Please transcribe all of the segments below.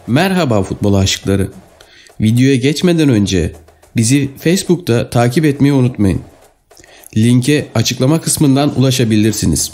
Merhaba futbol aşıkları. Videoya geçmeden önce bizi Facebook'ta takip etmeyi unutmayın. Linke açıklama kısmından ulaşabilirsiniz.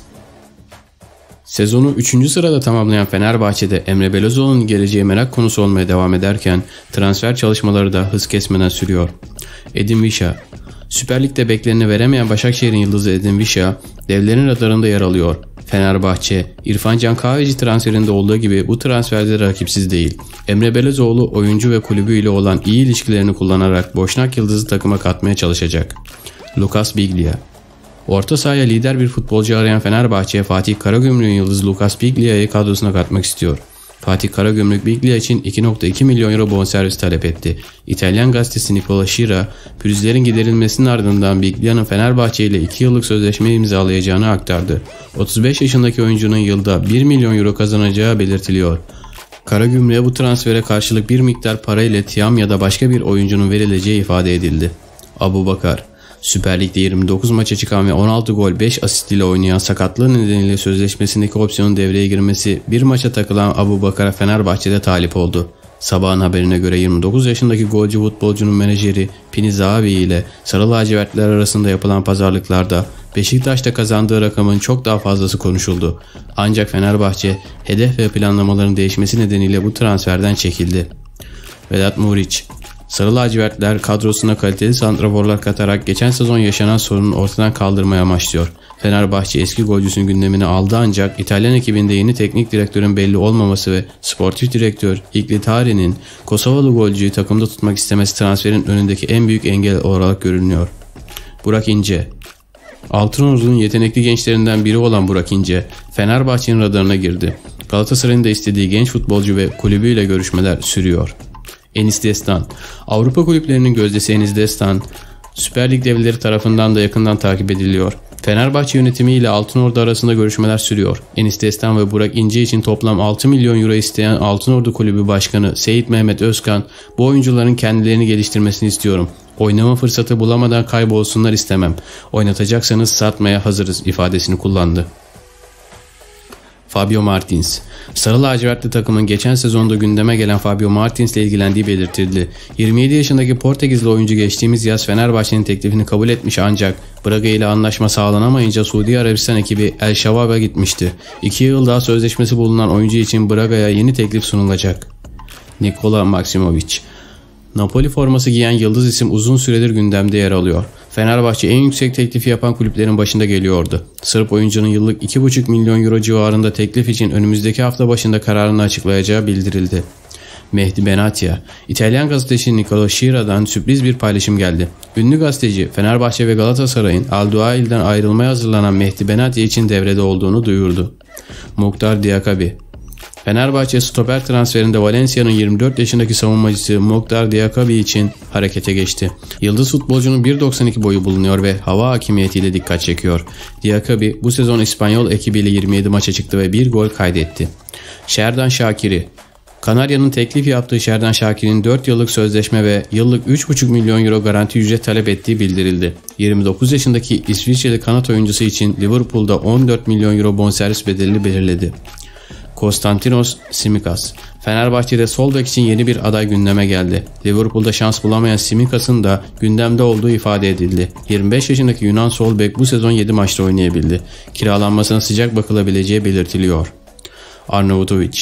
Sezonu 3. sırada tamamlayan Fenerbahçe'de Emre Belözoğlu'nun geleceği merak konusu olmaya devam ederken transfer çalışmaları da hız kesmeden sürüyor. Edin Visca. Süper Lig'de bekleneni veremeyen Başakşehir'in yıldızı Edin Visca devlerin radarında yer alıyor. Fenerbahçe, İrfan Can Kahveci transferinde olduğu gibi bu transferde rakipsiz değil. Emre Belözoğlu oyuncu ve kulübüyle olan iyi ilişkilerini kullanarak Boşnak Yıldız'ı takıma katmaya çalışacak. Lucas Biglia. Orta sahaya lider bir futbolcu arayan Fenerbahçe, Fatih Karagümrük'ün yıldızı Lucas Biglia'yı kadrosuna katmak istiyor. Fatih Karagümrük Biglia için 2,2 milyon euro bonservis talep etti. İtalyan gazetesi Nicola Schira, pürüzlerin giderilmesinin ardından Biglia'nın Fenerbahçe ile 2 yıllık sözleşme imzalayacağını aktardı. 35 yaşındaki oyuncunun yılda 1 milyon euro kazanacağı belirtiliyor. Karagümrük'e bu transfere karşılık bir miktar para ile Tiam ya da başka bir oyuncunun verileceği ifade edildi. Abubakar. Süper Lig'de 29 maça çıkan ve 16 gol 5 asist ile oynayan, sakatlığı nedeniyle sözleşmesindeki opsiyonun devreye girmesi bir maça takılan Abubakar'a Fenerbahçe'de talip oldu. Sabahın haberine göre 29 yaşındaki golcü futbolcunun menajeri Pini Zahavi ile Sarı Lacivertler arasında yapılan pazarlıklarda Beşiktaş'ta kazandığı rakamın çok daha fazlası konuşuldu. Ancak Fenerbahçe hedef ve planlamaların değişmesi nedeniyle bu transferden çekildi. Vedat Muriç. Sarı lacivertler kadrosuna kaliteli santraforlar katarak geçen sezon yaşanan sorunu ortadan kaldırmaya amaçlıyor. Fenerbahçe eski golcüsünün gündemini aldı, ancak İtalyan ekibinde yeni teknik direktörün belli olmaması ve sportif direktör Iglitari'nin Kosovalı golcüyü takımda tutmak istemesi transferin önündeki en büyük engel olarak görünüyor. Burak İnce. Altınordu'nun yetenekli gençlerinden biri olan Burak İnce, Fenerbahçe'nin radarına girdi. Galatasaray'ın da istediği genç futbolcu ve kulübüyle görüşmeler sürüyor. Enis Destan. Avrupa kulüplerinin gözdesi Enis Destan, Süper Lig devleri tarafından da yakından takip ediliyor. Fenerbahçe yönetimi ile Altınordu arasında görüşmeler sürüyor. Enis Destan ve Burak İnce için toplam 6 milyon euro isteyen Altınordu Kulübü Başkanı Seyit Mehmet Özkan, bu oyuncuların kendilerini geliştirmesini istiyorum. Oynama fırsatı bulamadan kaybolsunlar istemem. Oynatacaksanız satmaya hazırız ifadesini kullandı. Fabio Martins. Sarı lacivertli takımın geçen sezonda gündeme gelen Fabio Martins ile ilgilendiği belirtildi. 27 yaşındaki Portekizli oyuncu geçtiğimiz yaz Fenerbahçe'nin teklifini kabul etmiş, ancak Braga ile anlaşma sağlanamayınca Suudi Arabistan ekibi El Şavab'a gitmişti. 2 yıl daha sözleşmesi bulunan oyuncu için Braga'ya yeni teklif sunulacak. Nikola Maksimovic. Napoli forması giyen yıldız isim uzun süredir gündemde yer alıyor. Fenerbahçe en yüksek teklifi yapan kulüplerin başında geliyordu. Sırp oyuncunun yıllık 2,5 milyon euro civarında teklif için önümüzdeki hafta başında kararını açıklayacağı bildirildi. Mehdi Benatia. İtalyan gazeteci Nicola Schira'dan sürpriz bir paylaşım geldi. Ünlü gazeteci Fenerbahçe ve Galatasaray'ın Al-Duail'den ayrılmaya hazırlanan Mehdi Benatia için devrede olduğunu duyurdu. Mukhtar Diakabi. Fenerbahçe stoper transferinde Valencia'nın 24 yaşındaki savunmacısı Mukhtar Diakabi için harekete geçti. Yıldız futbolcunun 1,92 boyu bulunuyor ve hava hakimiyetiyle dikkat çekiyor. Diakabi bu sezon İspanyol ekibiyle 27 maça çıktı ve 1 gol kaydetti. Şerdan Şakiri. Kanarya'nın teklif yaptığı Şerdan Şakir'in 4 yıllık sözleşme ve yıllık 3,5 milyon euro garanti ücret talep ettiği bildirildi. 29 yaşındaki İsviçreli kanat oyuncusu için Liverpool'da 14 milyon euro bonservis bedelini belirledi. Konstantinos Tsimikas. Fenerbahçe'de sol bek için yeni bir aday gündeme geldi. Liverpool'da şans bulamayan Tsimikas'ın da gündemde olduğu ifade edildi. 25 yaşındaki Yunan sol bek bu sezon 7 maçta oynayabildi. Kiralanmasına sıcak bakılabileceği belirtiliyor. Arnautovic.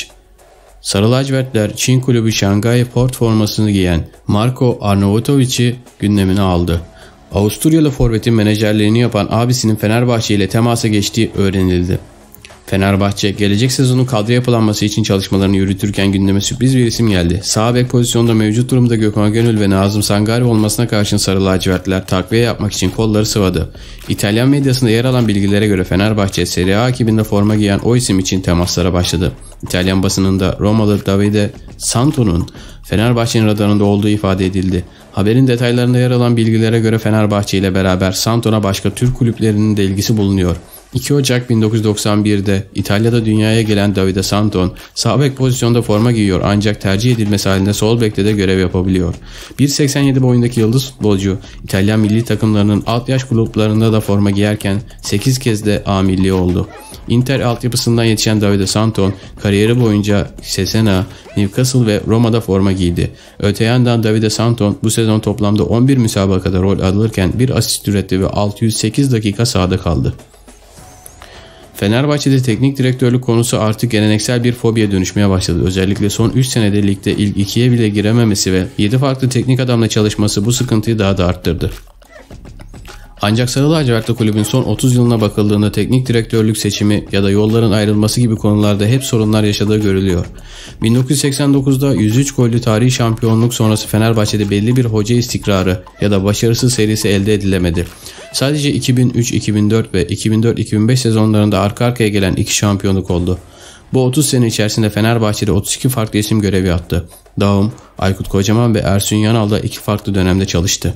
Sarı lacivertler Çin kulübü Şangay Port formasını giyen Marko Arnautovic'i gündemine aldı. Avusturyalı forvetin menajerliğini yapan abisinin Fenerbahçe ile temasa geçtiği öğrenildi. Fenerbahçe gelecek sezonun kadro yapılanması için çalışmalarını yürütürken gündeme sürpriz bir isim geldi. Sağ bek pozisyonda mevcut durumda Gökhan Gönül ve Nazım Sangari olmasına karşın Sarı lacivertler takviye yapmak için kolları sıvadı. İtalyan medyasında yer alan bilgilere göre Fenerbahçe Serie A ekibinde forma giyen o isim için temaslara başladı. İtalyan basınında Romalı Davide Santo'nun Fenerbahçe'nin radarında olduğu ifade edildi. Haberin detaylarında yer alan bilgilere göre Fenerbahçe ile beraber Santon'a başka Türk kulüplerinin de ilgisi bulunuyor. 2 Ocak 1991'de İtalya'da dünyaya gelen Davide Santon sağ bek pozisyonda forma giyiyor ancak tercih edilmesi halinde sol bekte de görev yapabiliyor. 1.87 boyundaki yıldız futbolcu İtalyan milli takımlarının alt yaş gruplarında da forma giyerken 8 kez de A milli oldu. Inter altyapısından yetişen Davide Santon kariyeri boyunca Cesena, Newcastle ve Roma'da forma giydi. Öte yandan Davide Santon bu sezon toplamda 11 müsabakada rol alırken bir asist üretti ve 608 dakika sahada kaldı. Fenerbahçe'de teknik direktörlük konusu artık geleneksel bir fobiye dönüşmeye başladı. Özellikle son 3 senede ligde ilk 2'ye bile girememesi ve 7 farklı teknik adamla çalışması bu sıkıntıyı daha da arttırdı. Ancak Sarı Lacivertli kulübün son 30 yılına bakıldığında teknik direktörlük seçimi ya da yolların ayrılması gibi konularda hep sorunlar yaşadığı görülüyor. 1989'da 103 gollü tarihi şampiyonluk sonrası Fenerbahçe'de belli bir hoca istikrarı ya da başarısız serisi elde edilemedi. Sadece 2003-2004 ve 2004-2005 sezonlarında arka arkaya gelen 2 şampiyonluk oldu. Bu 30 sene içerisinde Fenerbahçe'de 32 farklı isim görev yaptı. Daum, Aykut Kocaman ve Ersun Yanal da 2 farklı dönemde çalıştı.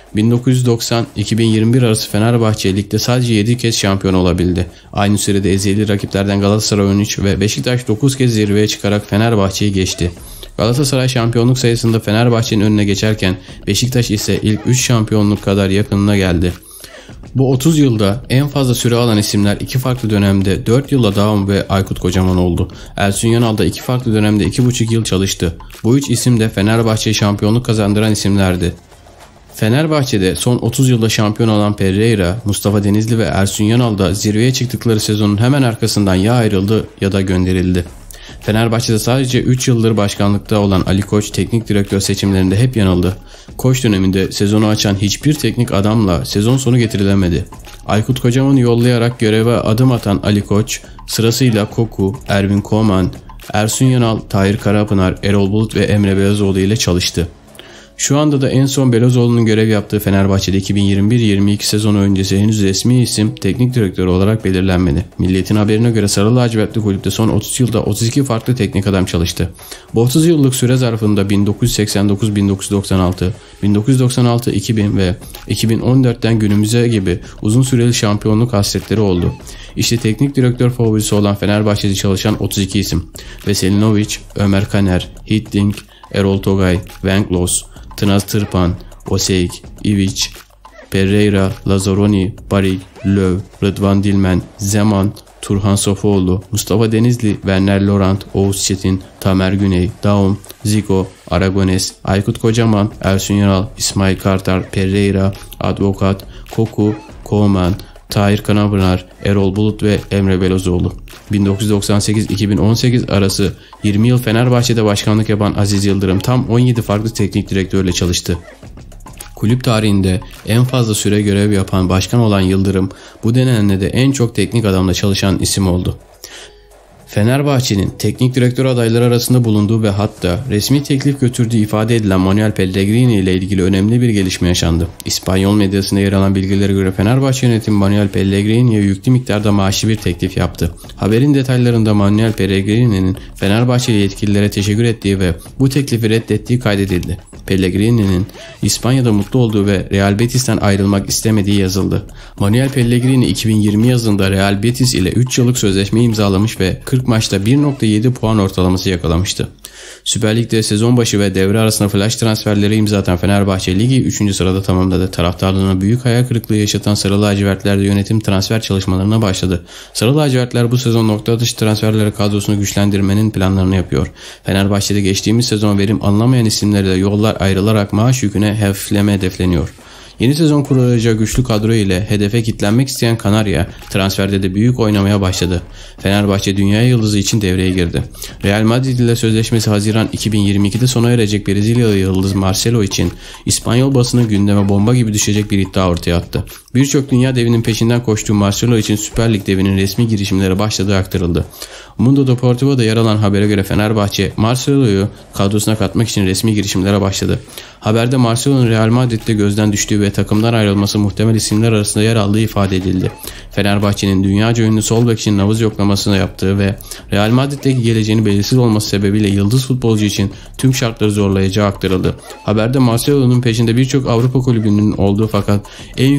1990-2021 arası Fenerbahçe ligde sadece 7 kez şampiyon olabildi. Aynı sürede ezeli rakiplerden Galatasaray 13 ve Beşiktaş 9 kez zirveye çıkarak Fenerbahçe'yi geçti. Galatasaray şampiyonluk sayısında Fenerbahçe'nin önüne geçerken Beşiktaş ise ilk 3 şampiyonluk kadar yakınına geldi. Bu 30 yılda en fazla süre alan isimler 2 farklı dönemde 4 yılla Daum ve Aykut Kocaman oldu. Ersun Yanal da 2 farklı dönemde 2,5 yıl çalıştı. Bu 3 isim de Fenerbahçe'ye şampiyonluk kazandıran isimlerdi. Fenerbahçe'de son 30 yılda şampiyon olan Pereira, Mustafa Denizli ve Ersun Yanal da zirveye çıktıkları sezonun hemen arkasından ya ayrıldı ya da gönderildi. Fenerbahçe'de sadece 3 yıldır başkanlıkta olan Ali Koç teknik direktör seçimlerinde hep yanıldı. Koç döneminde sezonu açan hiçbir teknik adamla sezon sonu getirilemedi. Aykut Kocaman'ı yollayarak göreve adım atan Ali Koç sırasıyla Koku, Ervin Koeman, Ersun Yanal, Tahir Karapınar, Erol Bulut ve Emre Belezoğlu ile çalıştı. Şu anda da en son Belezoğlu'nun görev yaptığı Fenerbahçe'de 2021-22 sezonu öncesi henüz resmi isim teknik direktör olarak belirlenmedi. Milliyetin haberine göre Sarı Lacivertli kulüpte son 30 yılda 32 farklı teknik adam çalıştı. Bu 30 yıllık süre zarfında 1989-1996, 1996-2000 ve 2014'ten günümüze gibi uzun süreli şampiyonluk hasretleri oldu. İşte teknik direktör favorisi olan Fenerbahçe'de çalışan 32 isim: Veselinovic, Ömer Kaner, Hiddink, Erol Togay, Wenklos, Tınaz Tırpan, Oseyik, Ivic, Pereira, Lazzaroni, Barik, Löw, Rıdvan Dilmen, Zeman, Turhan Sofuoğlu, Mustafa Denizli, Werner Lorant, Oğuz Çetin, Tamer Güney, Daum, Zico, Aragones, Aykut Kocaman, Ersun Yanal, İsmail Kartal, Pereira, Advokat, Koku, Koeman, Tahir Karapınar, Erol Bulut ve Emre Belezoğlu. 1998-2018 arası 20 yıl Fenerbahçe'de başkanlık yapan Aziz Yıldırım tam 17 farklı teknik direktörle çalıştı. Kulüp tarihinde en fazla süre görev yapan başkan olan Yıldırım bu dönemde de en çok teknik adamla çalışan isim oldu. Fenerbahçe'nin teknik direktör adayları arasında bulunduğu ve hatta resmi teklif götürdüğü ifade edilen Manuel Pellegrini ile ilgili önemli bir gelişme yaşandı. İspanyol medyasında yer alan bilgilere göre Fenerbahçe yönetimi Manuel Pellegrini'ye yüklü miktarda maaşlı bir teklif yaptı. Haberin detaylarında Manuel Pellegrini'nin Fenerbahçeli yetkililere teşekkür ettiği ve bu teklifi reddettiği kaydedildi. Pellegrini'nin İspanya'da mutlu olduğu ve Real Betis'ten ayrılmak istemediği yazıldı. Manuel Pellegrini 2020 yazında Real Betis ile 3 yıllık sözleşme imzalamış ve 40 maçta 1.7 puan ortalaması yakalamıştı. Süper Lig'de sezon başı ve devre arasında flash transferleri imza atan Fenerbahçe ligi 3. sırada tamamladı. Taraftarlarına büyük hayal kırıklığı yaşatan Sarı Lacivertler de yönetim transfer çalışmalarına başladı. Sarı Lacivertler bu sezon nokta atışı transferleri kadrosunu güçlendirmenin planlarını yapıyor. Fenerbahçe'de geçtiğimiz sezon verim alınamayan isimlerle yollar ayrılarak maaş yüküne hafifleme hedefleniyor. Yeni sezon kurulacağı güçlü kadro ile hedefe kitlenmek isteyen Kanarya transferde de büyük oynamaya başladı. Fenerbahçe dünya yıldızı için devreye girdi. Real Madrid ile sözleşmesi Haziran 2022'de sona erecek Brezilyalı yıldız Marcelo için İspanyol basını gündeme bomba gibi düşecek bir iddia ortaya attı. Birçok dünya devinin peşinden koştuğu Marcelo için Süper Lig devinin resmi girişimleri başladığı aktarıldı. Mundo Deportivo'da yer alan habere göre Fenerbahçe Marcelo'yu kadrosuna katmak için resmi girişimlere başladı. Haberde Marcelo'nun Real Madrid'de gözden düştüğü ve takımdan ayrılması muhtemel isimler arasında yer aldığı ifade edildi. Fenerbahçe'nin dünyaca ünlü sol bek için nabız yoklamasını yaptığı ve Real Madrid'deki geleceğini belirsiz olması sebebiyle yıldız futbolcu için tüm şartları zorlayacağı aktarıldı. Haberde Marcelo'nun peşinde birçok Avrupa kulübünün olduğu fakat en yüksek teklif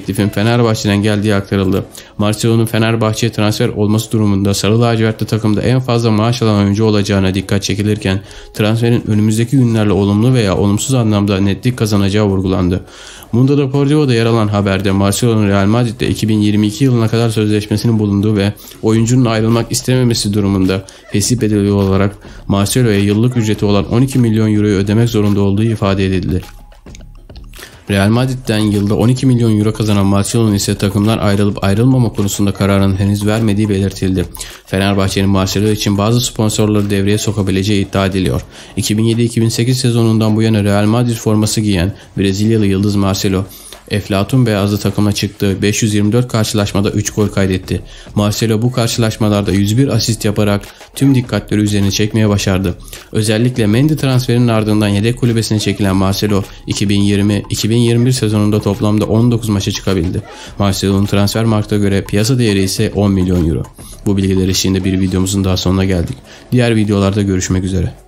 teklifin Fenerbahçe'den geldiği aktarıldı. Marcelo'nun Fenerbahçe'ye transfer olması durumunda Sarı lacivertli takımda en fazla maaş alan oyuncu olacağına dikkat çekilirken transferin önümüzdeki günlerle olumlu veya olumsuz anlamda netlik kazanacağı vurgulandı. Mundo Deportivo'da yer alan haberde Marcelo'nun Real Madrid'de 2022 yılına kadar sözleşmesinin bulunduğu ve oyuncunun ayrılmak istememesi durumunda fesih bedeli olarak Marcelo'ya yıllık ücreti olan 12 milyon euroyu ödemek zorunda olduğu ifade edildi. Real Madrid'den yılda 12 milyon euro kazanan Marcelo'nun ise takımdan ayrılıp ayrılmama konusunda kararını henüz vermediği belirtildi. Fenerbahçe'nin Marcelo için bazı sponsorları devreye sokabileceği iddia ediliyor. 2007-2008 sezonundan bu yana Real Madrid forması giyen Brezilyalı yıldız Marcelo, Eflatun beyazlı takımla çıktığı 524 karşılaşmada 3 gol kaydetti. Marcelo bu karşılaşmalarda 101 asist yaparak tüm dikkatleri üzerine çekmeye başardı. Özellikle Mendy transferinin ardından yedek kulübesine çekilen Marcelo 2020-2021 sezonunda toplamda 19 maça çıkabildi. Marcelo'nun transfer markta göre piyasa değeri ise 10 milyon euro. Bu bilgiler eşliğinde bir videomuzun daha sonuna geldik. Diğer videolarda görüşmek üzere.